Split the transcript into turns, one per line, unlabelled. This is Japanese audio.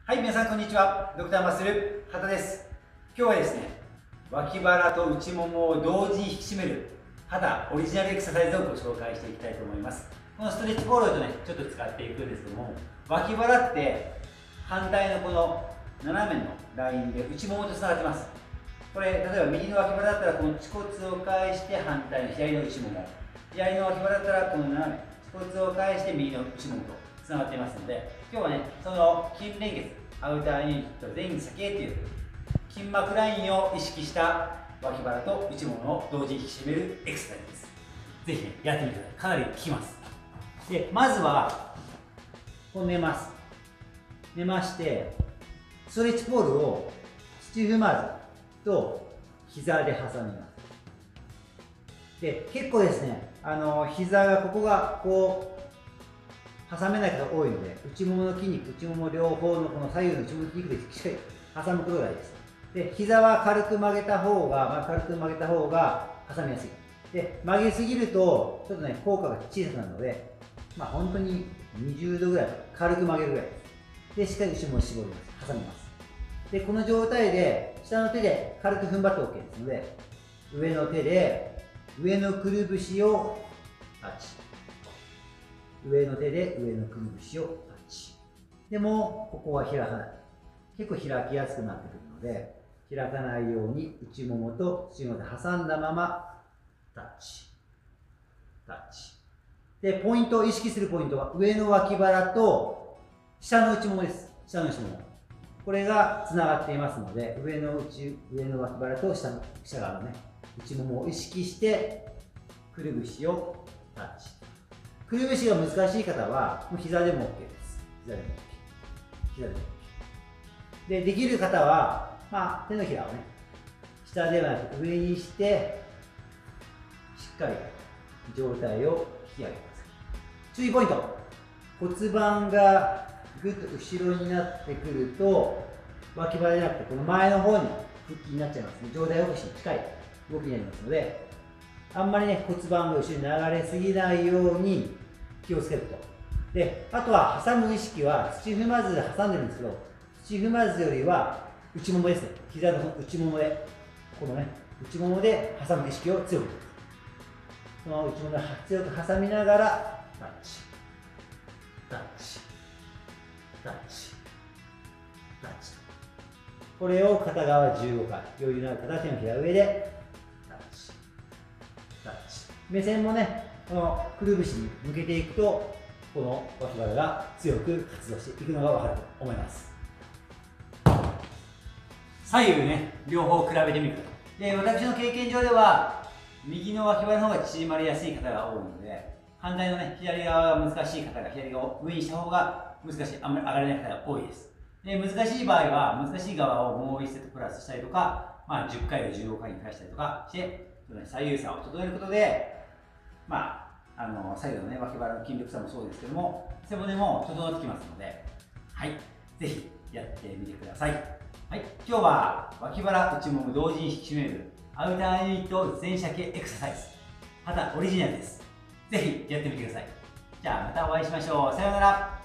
はい、皆さんこんにちは。ドクターマッスル畑です。今日はですね、脇腹と内ももを同時に引き締める肌オリジナルエクササイズをご紹介していきたいと思います。このストレッチボールをね、ちょっと使っていくんですけども、脇腹って反対のこの斜めのラインで内ももとつながってます。これ、例えば右の脇腹だったらこの恥骨を返して反対の左の内もも、左の脇腹だったらこの斜め、恥骨を返して右の内ももとつながっていますので、今日はね、その筋連結、アウターユニット前先へという筋膜ラインを意識した脇腹と内ももを同時に引き締めるエクササイズです。ぜひね、やってみてください。かなり効きます。で、まずは、こう寝ます。寝まして、ストレッチポールを土踏まずと膝で挟みます。で、結構ですね、膝が、ここがこう、挟めない方が多いので、内ももの筋肉、内もも両方のこの左右の内ももの筋肉でしっかり挟むことが大事です。で、膝は軽く曲げた方が、挟みやすい。で、曲げすぎると、ちょっとね、効果が小さくなるので、本当に20度ぐらい、軽く曲げるぐらいです。で、しっかり内ももを絞ります。挟みます。で、この状態で、下の手で軽く踏ん張って OK ですので、上の手で、上のくるぶしをタッチ。上の手で上のくるぶしをタッチ。でも、ここは開かない。結構開きやすくなってくるので、開かないように内ももと内ももで挟んだまま、タッチ。タッチ。で、ポイント、意識するポイントは、上の脇腹と下の内ももです。下の内もも。これがつながっていますので、上の脇腹と下側のね、内ももを意識して、くるぶしをタッチ。くるぶしが難しい方は、もう膝でも OK です。膝でも OK。膝でも OK。で、できる方は、手のひらをね、下ではなく上にして、しっかり状態を引き上げてください。注意ポイント。骨盤がぐっと後ろになってくると、脇腹じゃなくて、この前の方に腹筋になっちゃいますね。上体起こしに近い動きになりますので、あんまりね、骨盤が後ろに流れすぎないように気をつけること。で、あとは挟む意識は土踏まずで挟んでるんですけど、土踏まずよりは内ももですね。膝の内ももで、このね、内ももで挟む意識を強く。その内ももで強く挟みながら、タッチ、タッチ、タッチ、タッチと。これを片側15回。余裕のある方は手のひら上で、タッチ、タッチ。目線もね、このくるぶしに向けていくと、この脇腹が強く活動していくのが分かると思います。左右ね、両方比べてみると。で、私の経験上では、右の脇腹の方が縮まりやすい方が多いので、反対のね、左側が難しい方が左側を上にした方が難しい、あんまり上がれない方が多いです。で、難しい場合は、難しい側をもう1セットプラスしたりとか、10回を15回に返したりとかして、左右差を整えることで、左右のね、脇腹の筋力差もそうですけども、背骨も整ってきますので、はい、ぜひやってみてください。はい、今日は脇腹、内もも同時に引き締めるアウターユニット前斜系エクササイズ、肌オリジナルです。ぜひやってみてください。じゃあまたお会いしましょう。さようなら。